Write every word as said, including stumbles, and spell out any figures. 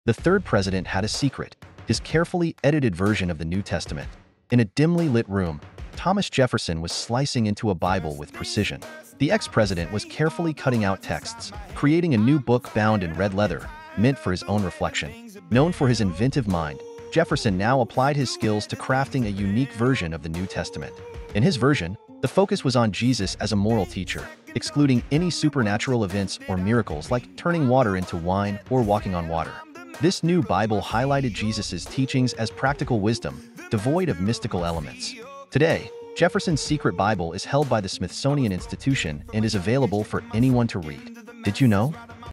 The third president had a secret, his carefully edited version of the New Testament. In a dimly lit room, Thomas Jefferson was slicing into a Bible with precision. The ex-president was carefully cutting out texts, creating a new book bound in red leather, meant for his own reflection. Known for his inventive mind, Jefferson now applied his skills to crafting a unique version of the New Testament. In his version, the focus was on Jesus as a moral teacher, excluding any supernatural events or miracles like turning water into wine or walking on water. This new Bible highlighted Jesus' teachings as practical wisdom, devoid of mystical elements. Today, Jefferson's secret Bible is held by the Smithsonian Institution and is available for anyone to read. Did you know?